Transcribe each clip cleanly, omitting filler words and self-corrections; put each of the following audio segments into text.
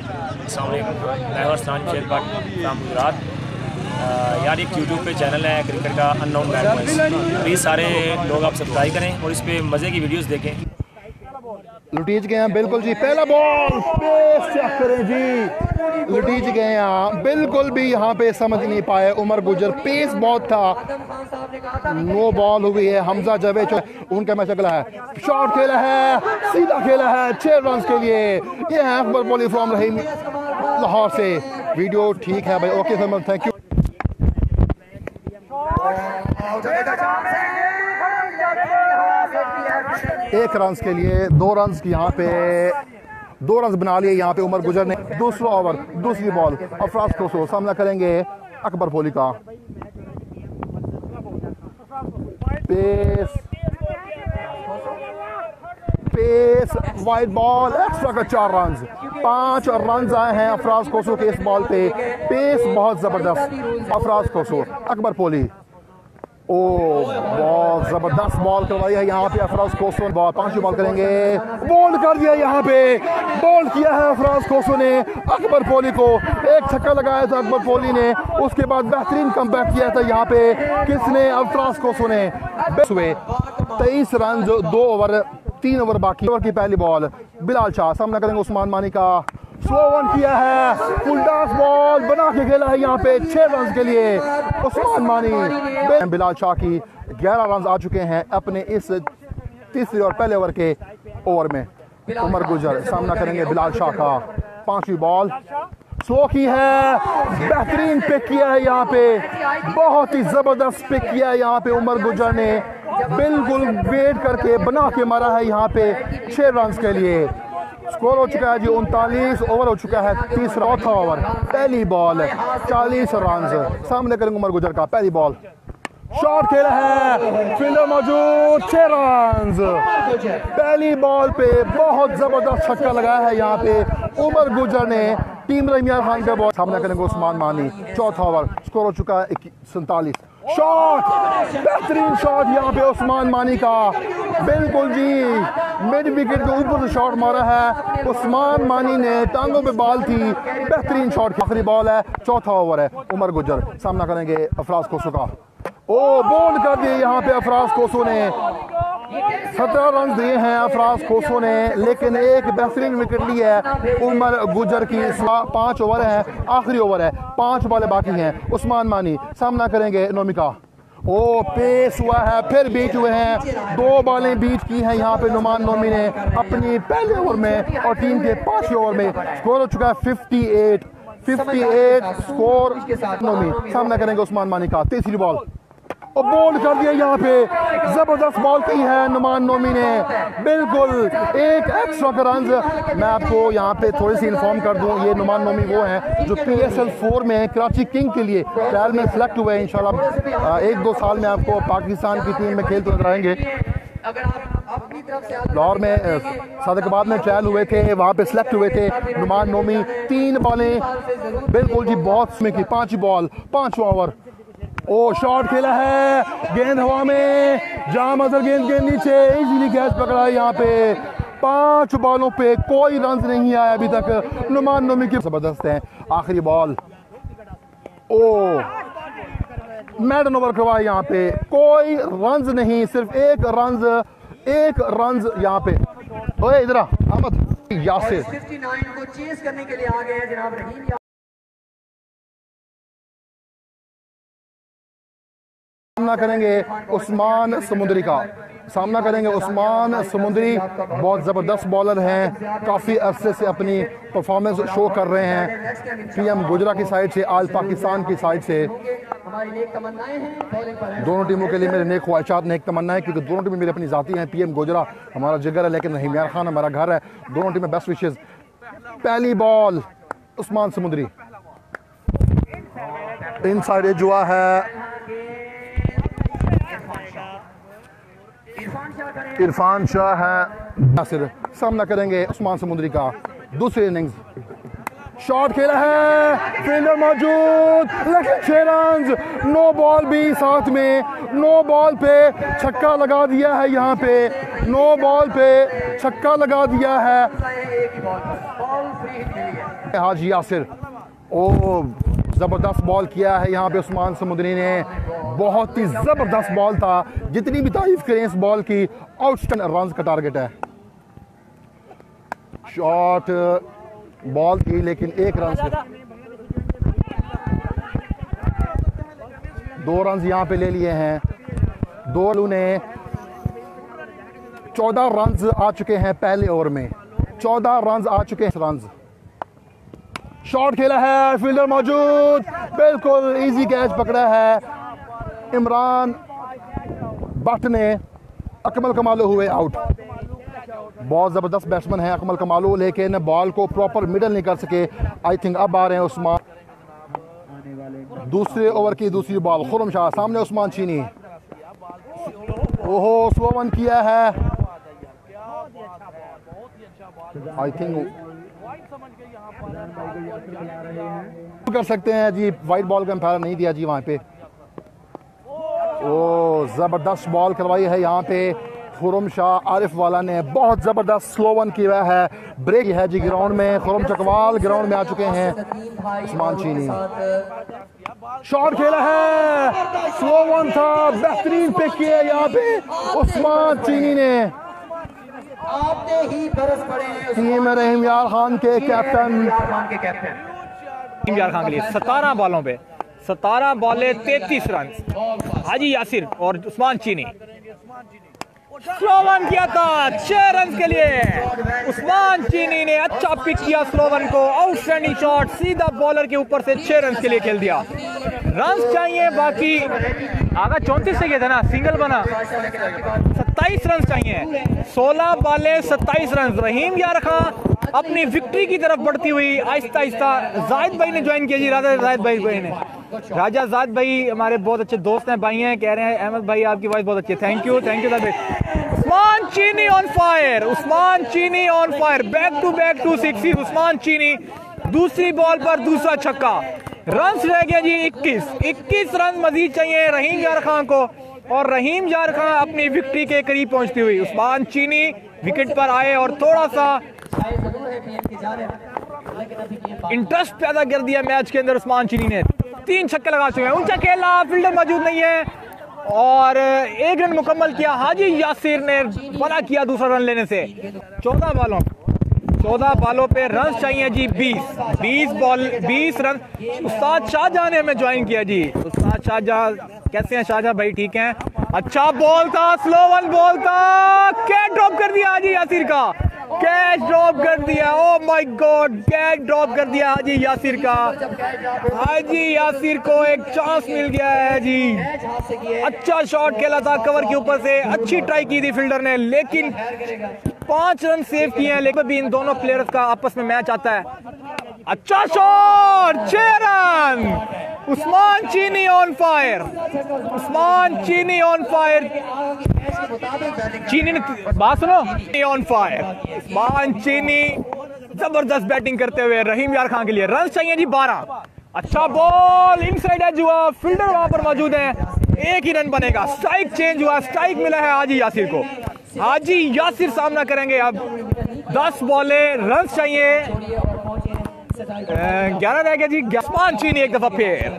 अस्सलाम वालेकुम, मैं उस्मान चेनी भट्टी फ्रॉम गुजरात। यार एक यूट्यूब पे चैनल है क्रिकेट का अननोन मैन, प्लीज़ सारे लोग आप सब्सक्राइब करें और इस पर मज़े की वीडियोस देखें। लुटीज गए हैं बिल्कुल जी, पहला बॉल पेस चेक करें जी, लुटीज गए हैं बिल्कुल भी यहाँ पे समझ नहीं पाए उमर गुजर, पेस बहुत था। नो बॉल हुई है, हमजा जावेद उनका मैच अगला है, शॉट खेला है, सीधा खेला है 6 रन के लिए। ये है अकबर बॉलिंग फ्रॉम रहीम लाहौर से। वीडियो ठीक है भाई, okay sir, thank you. 1 run के लिए 2 रन की यहाँ पे 2 रन बना लिए यहाँ पे उमर गुजर ने। दूसरा ओवर, दूसरी बॉल, अफराज को सामना करेंगे अकबर बोली का। पेस वाइड बॉल, एक्स्ट्रा का 4 रन, 5 रन आए हैं अफराज कोसो के इस बॉल पे। पेस बहुत जबरदस्त अफराज कोसो, अकबर पोली। ओ बहुत जबरदस्त बॉल करवाई है यहाँ पे अफराज कोसो ने। बॉल 5वीं बॉल करेंगे, बॉल कर दिया यहाँ पे, बॉल किया है अफराज कोसो ने अकबर पोली को। एक छक्का लगाया था अकबर पोली ने, उसके बाद बेहतरीन कमबैक किया था यहाँ पे किसने, अफराज कोसो ने। 23 रन, 2 ओवर, 3 ओवर बाकी। ओवर की पहली बॉल, बिलाल शाह सामना करेंगे उस्मान मानी का। स्लो वन किया है, फुल टॉस बॉल बना के खेला है यहाँ पे 6 रन के लिए उस्मान मानी। बिलाल शाह की 11 रन आ चुके हैं अपने इस तीसरे और पहले ओवर के ओवर में। उमर गुजर सामना करेंगे बिलाल शाह का। 5वीं बॉल स्लो की है, बेहतरीन पिक किया है यहाँ पे, बहुत ही जबरदस्त पिक किया है यहाँ पे उमर गुजर ने, बिल्कुल वेट करके बना के मारा है यहाँ पे 6 रन के लिए। स्कोर हो चुका है जी 39 ओवर हो चुका है, तीसरा चौथा ओवर। पहली बॉल 40 रन, सामने करेंगे उमर गुजर का। पहली बॉल शॉट खेला है, फील्डर मौजूद, 6 रन। पहली बॉल पे बहुत जबरदस्त छक्का लगाया है यहाँ पे उमर गुजर ने। टीम रहीम यार खान का बॉल, सामना करेंगे उस्मान मानी। चौथा ओवर, स्कोर हो चुका है 47। शॉट, बेहतरीन शॉट यहाँ पे उस्मान मानी का, बिल्कुल जी मिड विकेट के ऊपर से शॉट मारा है उस्मान मानी ने, टांगों पे बॉल थी, बेहतरीन शॉट। आखिरी बॉल है, चौथा ओवर है। उमर गुजर सामना करेंगे अफराज कोसो का। ओ बॉल कर दिए यहाँ पे अफराज कोसो ने, 17 रन दिए हैं अफराज कोसो ने, लेकिन एक बेहतरीन विकेट ली है उमर गुजर की। 5 ओवर है, आखिरी ओवर है, 5 बॉलें बाकी हैं। उस्मान मानी सामना करेंगे नोमी का। ओ पेस हुआ है, फिर बीट हुए हैं, 2 बॉलें बीट की हैं यहाँ पे नुमान नोमी ने अपनी पहले ओवर में और टीम के 5वें ओवर में। स्कोर हो चुका है 58 स्कोर। नोमी सामना करेंगे उस्मान मानी का। तीसरी बॉल और बॉल कर दिया यहाँ पे, जबरदस्त बॉल की है नुमान नोमी ने, बिल्कुल एक एक्स्ट्रा का रन। मैं आपको यहाँ पे थोड़ी सी इन्फॉर्म कर दूँ, ये नुमान नोमी वो हैं जो PSL 4 में कराची किंग के लिए ट्रायल में सिलेक्ट हुए हैं। इंशाल्लाह 1-2 साल में आपको पाकिस्तान की टीम में खेलते नजर आएंगे। लाहौर में सादिकाबाद में ट्रायल हुए थे, वहाँ पे सिलेक्ट हुए थे नुमान नोमी। 3 बॉलें बिल्कुल जी बहुत में की। 5वीं बॉल, 5वां ओवर। ओ शॉट खेला है, गेंद हवा में, जाम अजहर गेंद के नीचे इजीली कैच पकड़ा है यहाँ पे। 5 बॉलों पे कोई रन नहीं आया अभी तक नुमान नोमी की, जबरदस्त है। आखिरी बॉल, ओ मैडन ओवर करवाया यहाँ पे, कोई रन नहीं, सिर्फ 1 रन यहाँ पे। ओए इधर अहमद यासिर को चेस करने के लिए आ गए हैं जनाब रहीम यार। सामना करेंगे उस्मान समुंदरी का। सामना करेंगे उस्मान समुंदरी, बहुत ज़बरदस्त बॉलर हैं, काफ़ी अरसे से अपनी परफॉर्मेंस शो कर रहे हैं। PM गोजरा की साइड से, आल पाकिस्तान की साइड से। दोनों टीमों के लिए मेरे नेक ख्वाहिशात, नेक तमन्नाएं, क्योंकि दोनों टीमें मेरी अपनी ज़ाती हैं। PM गोजरा हमारा जिगर है, लेकिन रहीम यार खान हमारा घर है। दोनों टीमें बेस्ट विशेज़। पहली बॉल उस्मान समुंदरी, इन साइड जुआ है, इरफान शाह है। यासिर सामना करेंगे उस्मान समुंदरी का। दूसरी इनिंग्स, शॉट खेला है, फील्डर मौजूद, लेकिन 6 रन। नो बॉल भी साथ में, नो बॉल पे छक्का लगा दिया है यहाँ पे, नो बॉल पे छक्का लगा दिया है। हाजी यासिर, ओ ज़बरदस्त बॉल किया है यहाँ पे उस्मान समुद्री ने, बहुत ही ज़बरदस्त बॉल था, जितनी भी तारीफ करें इस बॉल की, आउटस्टैंडिंग रन का टारगेट है। शॉट बॉल थी लेकिन 1 रन से 2 रन यहाँ पे ले लिए हैं। 2 ने 14 रन आ चुके हैं पहले ओवर में, 14 रन आ चुके हैं रन। शॉट खेला है, फील्डर मौजूद, बिल्कुल इजी कैच पकड़ा है इमरान भट्ट ने। अकमल कमालो हुए आउट। बहुत ज़बरदस्त बैट्समैन है अकमल कमालो, लेकिन बॉल को प्रॉपर मिडल नहीं कर सके। आई थिंक अब आ रहे हैं उस्मान। दूसरे ओवर की दूसरी बॉल, खुरम शाह सामने उस्मान चीनी, ओहो स्लो वन किया है। आई थिंक कर सकते हैं जी, वाइट बॉल का एम्पायर नहीं दिया जी वहाँ पे। ओ ज़बरदस्त बॉल करवाई है यहाँ पे खुरम शाह आरिफ वाला ने, बहुत ज़बरदस्त स्लो वन किया है। ब्रेक है जी ग्राउंड में, खुरम चकवाल ग्राउंड में आ चुके हैं। उस्मान चीनी शॉट खेला है, स्लो वन था, बेहतरीन पिक किया यहाँ पे उस्मान चीनी ने। आपने ही बरस पड़े टीम रहीम यार खान के कैप्टन, रहीम यार खान के लिए 17 बॉलों पे 17 बॉले 33 रन। हाजी यासिर और उस्मान चीनी स्लो वन किया था 6 रन के लिए। उस्मान चीनी ने अच्छा पिक किया स्लो वन को, आउटस्टैंडिंग शॉट, सीधा बॉलर के ऊपर से 6 रन के लिए खेल दिया। रन चाहिए बाकी, आगा 34 से गया था ना, सिंगल बना। 27 रन चाहिए, 16 बॉले 27 रन। रहीम यार खान अपनी विक्ट्री की तरफ बढ़ती हुई आहिस्ता आहिस्ता। जाहिद भाई ने ज्वाइन किया जी, राजा जाहिद भाई ने, राजा जाहिद भाई हमारे बहुत अच्छे दोस्त हैं, भाई हैं, कह रहे हैं अहमद भाई आपकी वॉइस बहुत अच्छी है, थैंक यू जाहिद भाई। Usman Cheeni on fire, Usman Cheeni on fire, back to 6 Usman Cheeni. दूसरी बॉल पर दूसरा छक्का, रन रह गया जी 21 रन मजीद चाहिए रहीम यार खान को, और रहीम यार खान अपनी विक्ट्री के करीब पहुंचती हुई। उस्मान चीनी विकेट पर आए और थोड़ा सा इंटरेस्ट पैदा कर दिया मैच के अंदर। उस्मान चीनी ने 3 छक्के लगा चुके हैं, ऊंचा खेला, फील्डर मौजूद नहीं है और 1 रन मुकम्मल किया। हाजी यासिर ने बना किया दूसरा रन लेने से। 14 बॉलों पे रन चाहिए जी 20 रन। उस्ताद शाहजहां ने हमें ज्वाइन किया जी। उस्ताद शाहजहां कैसे हैं शाहजहां भाई? ठीक हैं। अच्छा बॉल था, स्लो वन बॉल था, कैच ड्रॉप कर दिया हाजी यासिर का, कैच ड्रॉप कर दिया। Oh my god, catch drop कर दिया हाजी यासिर का। हाजी यासिर को एक चांस मिल गया है जी। अच्छा शॉट खेला था कवर के ऊपर से, अच्छी ट्राई की थी फील्डर ने, लेकिन 5 रन सेव किए हैं। लेकिन भी इन दोनों प्लेयर्स का आपस में मैच आता है। अच्छा shot, 6 run. Usman Cheeni on fire, Usman Cheeni on fire. चीनी ने बात सुनो, ऑन फायर। उस्मान चीनी जबरदस्त बैटिंग करते हुए रहीम यार खान के लिए। रन चाहिए जी 12। अच्छा बॉल इनसाइड एज हुआ, फील्डर वहां पर मौजूद है, 1 ही रन बनेगा। स्ट्राइक चेंज हुआ, स्ट्राइक मिला है हाजी यासिर को। हाजी यासिर सामना करेंगे अब। 10 बॉले, रन चाहिए 11 रह गया जी। उस्मान चीनी एक दफा फिर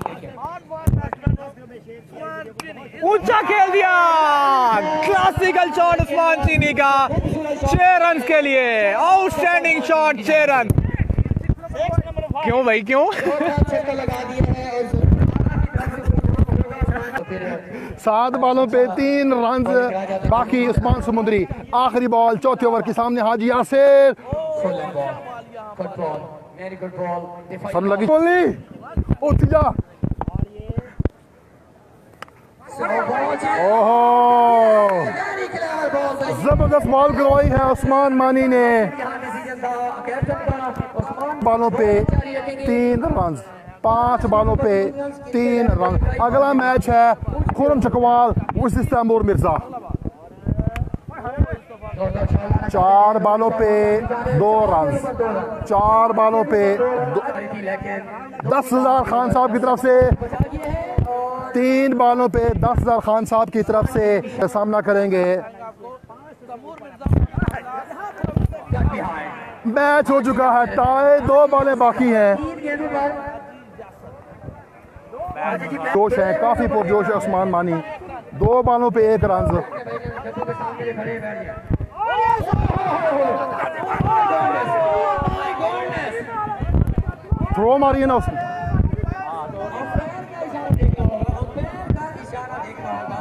ऊंचा खेल दिया, क्लासिकल शॉट उस्मान चीनी का 6 रन के लिए। Outstanding shot, 6 run. क्यों भाई क्यों? 7 बॉलों पे 3 रन बाकी। उस्मान समुद्री आखिरी बॉल चौथे ओवर के सामने हाजी यासिर सब लगी बोली, उठ जा। ओहो जबरदस्त बॉल करवाई है उस्मान मानी ने। बॉलों पे 3 रन, 5 बॉलों पे 3 रन। अगला मैच है खुरम चकवाल वर्सेस तैमूर मिर्जा। 4 बॉलों पे 2 रन, 4 बॉलों पे 10,000 खान साहब की तरफ से, 3 बॉलों पे 10,000 खान साहब की तरफ से सामना करेंगे मैच हो चुका है टाई, 2 बॉलें बाकी हैं। जोश है, काफी पुरजोश है उस्मान मानी। 2 बॉलों पे 1 रन। थ्रो मारी है ना उसने।